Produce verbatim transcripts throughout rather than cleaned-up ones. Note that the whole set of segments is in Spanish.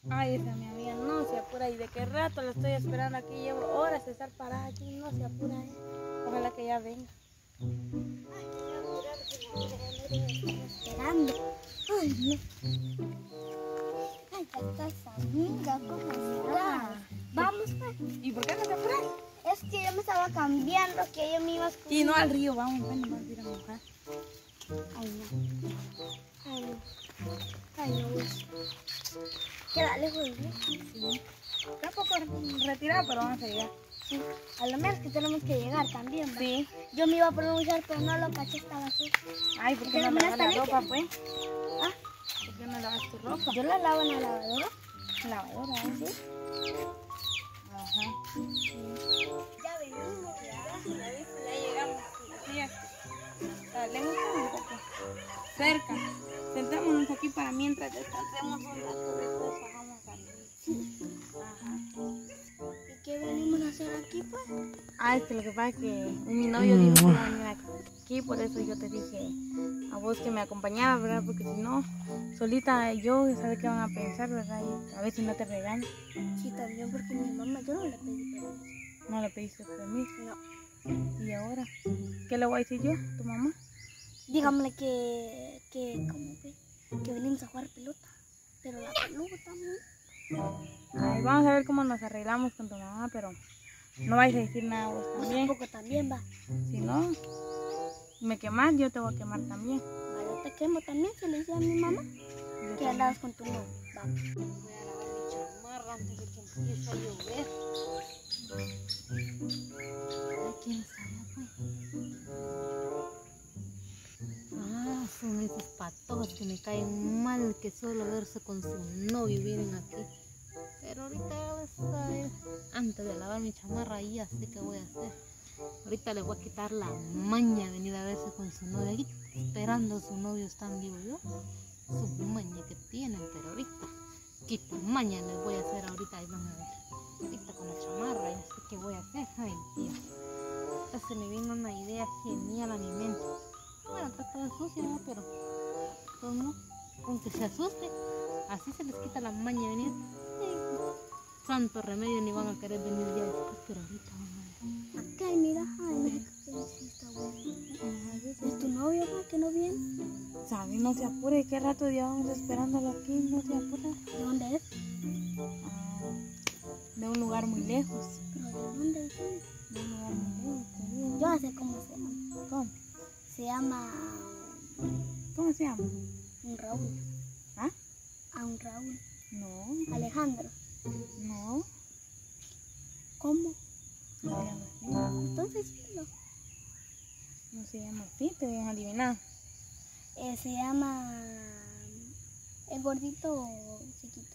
Ay, esa mi amiga no se apura. ¿Y de qué rato la estoy esperando aquí? Llevo horas de estar parada aquí. No se apura, ¿eh? Ojalá que ya venga. Ay, que se va a apurar, que la amiga ya me debe estar esperando. Ay, no. Ay, ya estás, amiga, ¿cómo estás? Vamos, pues. ¿Y por qué no te apuras? Es que yo me estaba cambiando, que yo me iba a escuchar. Y no al río, vamos, ven, vamos a ir a mojar. Ay, no. Ay, no. Ay, no, pues. Queda lejos del río. Sí. Está un poco retirado, pero vamos a llegar. Sí. A lo menos que tenemos que llegar también, ¿va? Sí. Yo me iba a pronunciar, pero no lo caché, estaba sucio. Ay, ¿por qué no Pero lavas la está ropa, pues? ¿Ah? ¿Por qué no lavas tu ropa? Yo la lavo en la lavadora. Lavadora, ¿eh? ¿Sí? Ajá. Ya venimos, ya. Ya viste, ya llegamos. Sí, aquí. Está lejos, un poco. Cerca. Sentémonos aquí para mientras descansemos un rato. Después bajamos al río. Ajá. ¿Y qué venimos a hacer aquí, pues? Ah, es que lo que pasa es que mi novio dijo que iba a venir aquí, por eso yo te dije a vos que me acompañaba, ¿verdad? Porque si no, solita yo, ¿sabes qué van a pensar, verdad? Y a ver si no te regaño. Sí, también porque mi mamá, yo no le pedí permiso. No le pediste permiso. No. ¿Y ahora? ¿Qué le voy a decir yo a tu mamá? Dígame que, que, ¿cómo ve? Que venimos a jugar pelota. Pero la pelota también. Ay, vamos a ver cómo nos arreglamos con tu mamá, pero no vais a decir nada vos Pues también. tampoco también va. Si no, me quemas, yo te voy a quemar también. Va, yo te quemo también, se le decía a mi mamá. Yo Que también. andabas con tu novio. Va. Voy a lavar mi chamarra antes de que empiece a llover. Ay, quién sabe, pues. Ah, son esos patojos que me caen mal, que solo verse con su novio vienen aquí. Pero ahorita vas a ver, antes de lavar mi chamarra, ya sé qué voy a hacer. Ahorita le voy a quitar la maña de venir a verse con su novio. Aquí esperando a su novio están, digo yo. Su maña que tienen, pero ahorita quita maña les voy a hacer ahorita, ahí van a ver. Ahorita con la chamarra, ya sé qué voy a hacer. Ay, Dios. Ya se me vino una idea genial a mi mente. Bueno, está toda sucia, ¿no? Pero pues no, con que se asuste, así se les quita la maña de venir. Ay, santo remedio, ni van a querer venir ya después, pero ahorita van a ver. Acá, mira, ay, mira que sí está bueno. ¿Es tu novio, va, que no viene? ¿Sabes? No se apure, ¿qué rato llevamos esperándolo aquí? No se apure. ¿De dónde es? Ah, de un lugar muy lejos. ¿Pero de dónde es? De un lugar muy lejos, te digo. Yo no sé cómo se llama. ¿Cómo? Se llama ¿Cómo se llama? un Raúl. ¿Ah? A un Raúl. No, Alejandro. no, ¿Cómo? no se llama así. Entonces, dilo. No se llama así, te voy a adivinar. Eh, se llama el gordito o chiquito.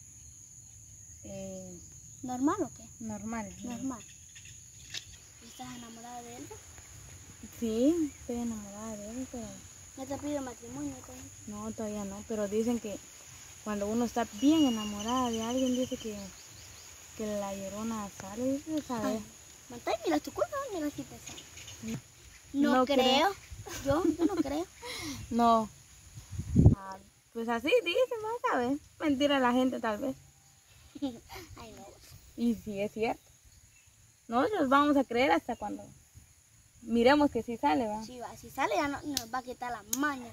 Eh, ¿Normal o qué? normal. ¿No? Normal. ¿Estás enamorada de él? Sí, estoy enamorada de él, pero ¿No te pido matrimonio con él? no, todavía no. Pero dicen que cuando uno está bien enamorada de alguien, dice que, que la llorona sale, dice, ¿sabes? Ay, Mantay, mira tu culpa, mira si te sale. No No, creo. creo. Yo, yo no creo. No. Ah, pues así dicen, ¿no? ¿Sabes? Mentira la gente tal vez. Ay, no. Y sí es cierto. Nosotros vamos a creer hasta cuando miremos que sí sale, ¿va? Si, va, si sale ya no, nos va a quitar la maña.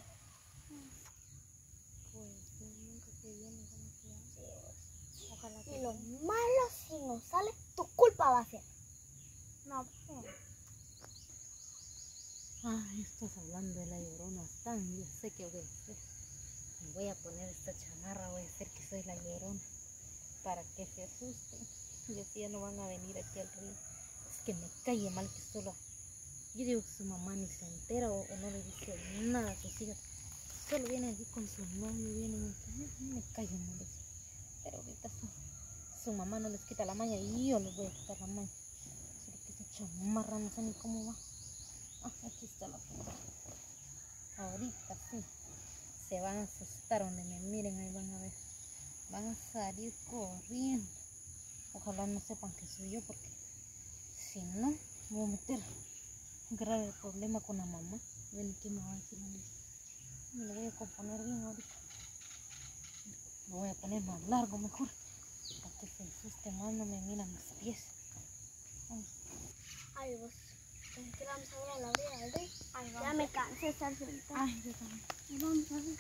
Pues nunca se viene, ¿cómo se llama? Ojalá que Y lo malo, si no sale, tu culpa va a ser. no, pues. Ay, estás hablando de la llorona tan, ya sé qué voy a hacer. Me voy a poner esta chamarra, voy a hacer que soy la llorona para que se asusten. Y así ya no van a venir aquí al río. Es que me cae mal que solo, yo digo que su mamá ni se entera o, o no le dice nada a sus hijas. Solo vienen aquí con su novio, vienen, me cae mal eso. Pero ahorita su, su mamá no les quita la maña y yo les voy a quitar la maña. Solo que esa chamarra no sé ni cómo va. Ah, aquí está la foto. Ahorita sí, se van a asustar donde me miren, ahí van a ver. Van a salir corriendo. Ojalá no sepan que soy yo, porque si no, me voy a meter un grave problema con la mamá. Ven, ¿qué me va a decir a mí? Me lo voy a componer bien ahorita. Lo voy a poner más largo mejor. Para que se asuste más, no me miran mis pies. Ay, Ay, vos. ¿Qué vamos a ver a la orilla del río? Ay, Ya vamos. me cansé de estar sentada. Ay, yo también. Vamos a ver.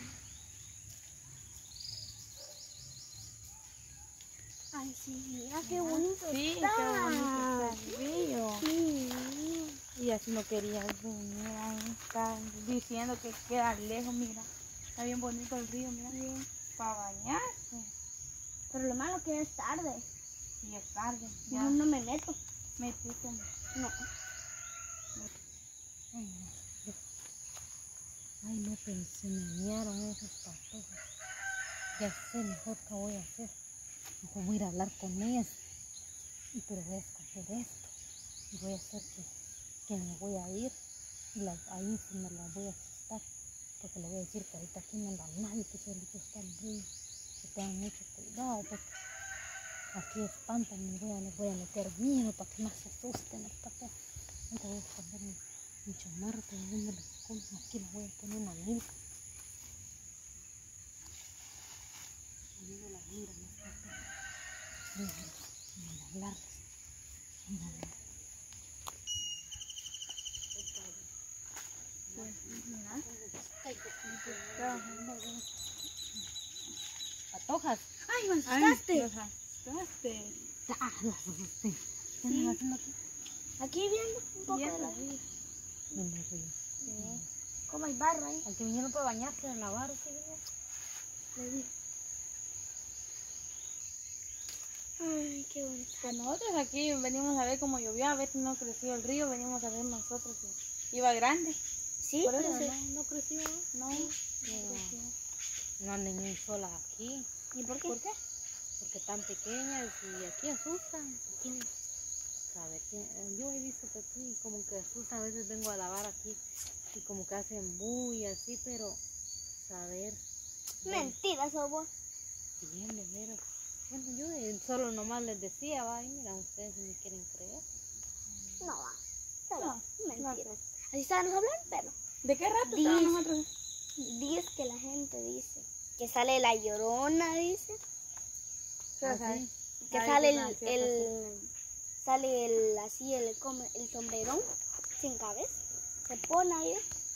Ay, sí, mira qué bonito Sí, está. qué bonito está el río. Sí. Y así no quería venir, ahí está diciendo que queda lejos, mira. Está bien bonito el río, mira. Para bañarse. Pero lo malo que es tarde. Y es tarde. Yo Ya no me meto. metiste. No. ay, no. Ay, no, pero se me dañaron esas patojas. Ya sé mejor qué voy a hacer. Mejor voy a ir a hablar con ellas. Y pero voy a escoger esto. Y voy a hacer que, que me voy a ir. Y las, ahí sí me las voy a asustar. Porque le voy a decir que ahorita aquí no anda nadie, que solito está el río. Que tengan mucho cuidado porque aquí espantan y voy a, les voy a meter miedo para que no se asusten los patos. Ahorita voy a esconder mi, mi chamarra, que no me la escondo. Aquí la voy a poner una milka. Conmigo las miran los patos. Míralas, míralas. Míralas. Patojas. Ay, me Ay, asustaste. los asustaste. Ah, las asusté. ¿Qué andan haciendo aquí? Aquí viendo un poco Ya de la está. ría. En el río. Como hay barro ahí. Al que vinieron para bañarse, a lavar, ¿sí? Le di. Ay, qué bonito. Pues nosotros aquí venimos a ver cómo llovió, a ver si no creció el río, venimos a ver nosotros si iba grande. Sí, Por eso pero no, No creció. no, no creció. No anden ni solas aquí, ¿Y por qué? ¿Por qué? porque están pequeñas y aquí asustan. Aquí, sabe que yo he visto que aquí como que asustan, a veces vengo a lavar aquí y como que hacen bulla así, pero saber Mentira, sos vos. bien de veras. Bueno, yo eh, solo nomás les decía, va, y mira, ustedes si me quieren creer. No va. Solo No, mentira. no sé. Así estábamos hablando, pero ¿De qué rato Dice- estábamos nosotros? dice que la gente dice que sale la llorona, dice. Pero, Ah, ¿sabes? sí. Que Ay, sale qué el, gracioso, el sale el así el, como el sombrerón sin cabeza. Se pone ahí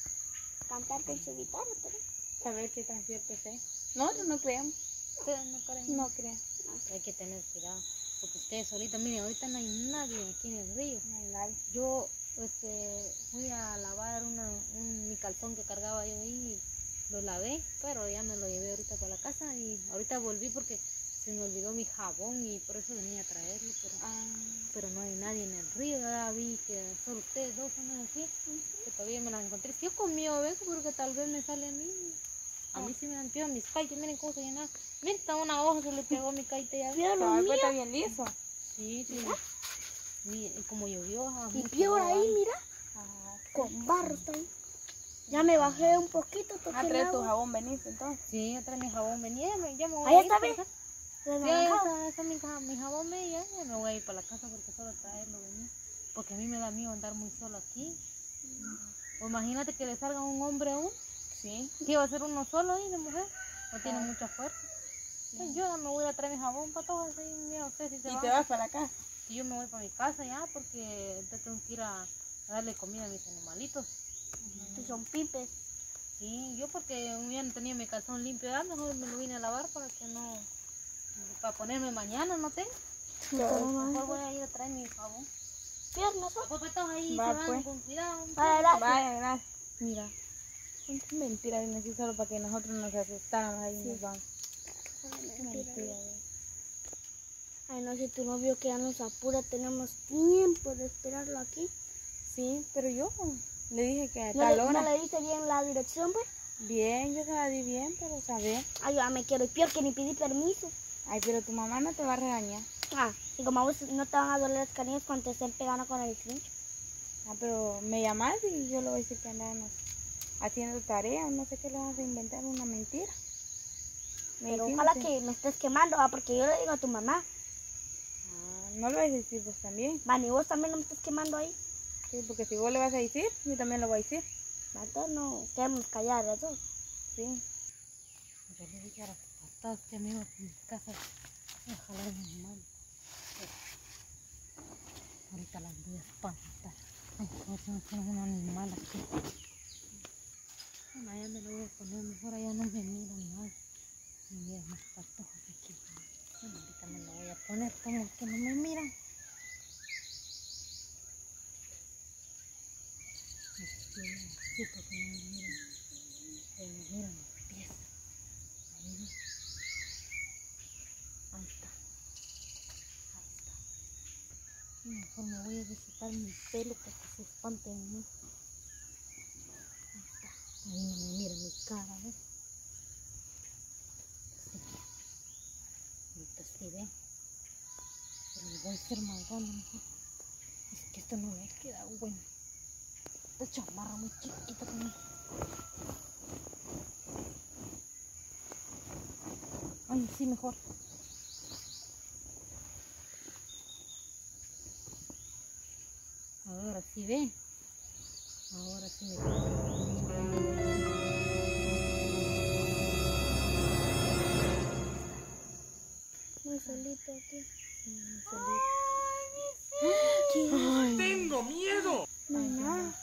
a cantar con su guitarra, pero Saber qué tan cierto es. Nosotros no creemos. Ustedes no creen. No creemos. Hay que tener cuidado, porque ustedes solitos, miren, ahorita no hay nadie aquí en el río. No hay nadie. Yo este, fui a lavar una, un, mi calzón que cargaba yo ahí, y lo lavé, pero ya me lo llevé ahorita para la casa y ahorita volví porque se me olvidó mi jabón y por eso venía a traerlo, pero, Ah, pero no hay nadie en el río, ya vi que solo ustedes dos son así, que todavía me las encontré. Si yo conmigo, ¿ves? Porque tal vez me sale a mí. A mí sí me han pegado mis kaites, miren cómo se llenan. Miren, está una hoja, se le pegó a mi kaite ya. Pero lo cabal, mío. pues está bien liso. Sí, sí. Mi- como llovió, a Y mí peor pegó ahí, ahí. mira, Ah, con barro está ahí. Ya me bajé un poquito, toqué ah el trae tu agua. jabón, veniste entonces. Sí, yo trae mi jabón, venía, ya me, ya me voy Ahí a ir está, para ¿ves? la casa. De Sí, ahí naranjado. está, está mi, ja- mi jabón, me, ya, ya me voy a ir para la casa porque solo traerlo venir. Porque a mí me da miedo andar muy solo aquí. O imagínate que le salga un hombre aún, Sí. que iba a ser uno solo ahí de mujer, no tiene Ah. mucha fuerza. Pues yo ya me voy a traer mi jabón para todos, así, mira usted si se Y va. te vas para la casa. Y yo me voy para mi casa ya porque ahorita tengo que ir a, a darle comida a mis animalitos. Que son pipes. Sí, yo porque un día no tenía mi calzón limpio, ya mejor me lo vine a lavar para que no, para ponerme mañana, no tengo. Mejor voy a ir a traer mi jabón. Piernas, ¿no? Pues todos ahí Va, se van pues. con cuidado. Vale, gracias. Vaya, gracias. Mira. Es mentira, viene así solo para que nosotros nos asustáramos ahí y nos vamos. Mentira. güey. Ay, no sé, tu novio que ya nos apura, tenemos tiempo de esperarlo aquí. Sí, pero yo le dije que a ¿No tal le, hora. ¿no le diste bien la dirección, pues? Bien, yo se la di bien, pero saber. Ay, yo ya me quiero ir, peor que ni pedí permiso. Ay, pero tu mamá no te va a regañar. Ah, y como a vos no te van a doler las carillas cuando te estén pegando con el cincho. Ah, pero me llamas y yo le voy a decir que andamos haciendo tarea, no sé qué le vas a inventar, una mentira. Pero Mentira, ojalá sí. que me estés quemando, ah, porque yo le digo a tu mamá. Ah, no lo vas a decir vos también. Man, y vos también no me estés quemando ahí. Sí, porque si vos le vas a decir, yo también lo voy a decir. Man, entonces no quedemos calladas, ¿no? Sí. Yo le dije a las asustados que me iba a mi casa a jalar a mi mamá. Ahorita las voy a espantar. Ay, a ver si me ponen un animal aquí. Bueno, allá me lo voy a poner mejor, allá no me miran nada. Me miran mis patojos aquí. Bueno, ahorita me lo voy a poner como que no me miran. Así, así porque no me miran. Ahí me miran los pies. Ahí. Ahí está. Ahí está. Mejor me voy a visitar mi pelo para que se espanten de mí. Ahí está. Ahí no me mira mi cara, ¿ves? Sí. Ahorita sí, ¿ves? Pero le voy a hacer más grande mejor. Es que esto no me queda bueno. Esta chamarra muy chiquita también. Ay, sí, mejor. Ahora sí, ve. Ahora sí me queda. Muy solito aquí. Sí, solito. ¿Qué? ¡Tengo miedo! No hay nada.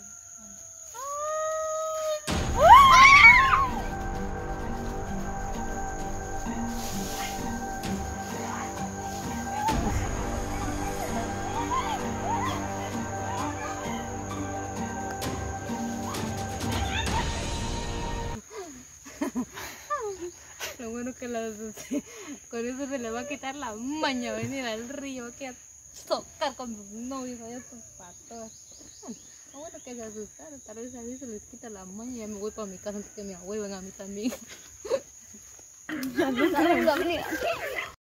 Lo bueno que la asusté. Con eso se le va a quitar la maña, venir al río, va a quedar tocar con sus novios allá sus patos. Lo bueno que se asustaron, tal vez a mí se les quita la maña y ya me voy para mi casa antes que me ahueven a mí también.